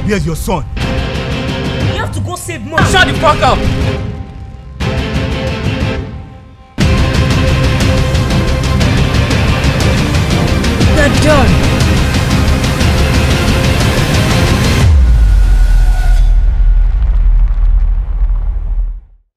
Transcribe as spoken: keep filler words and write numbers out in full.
Where's your son? You have to go save mom. Shut the fuck up! They're done.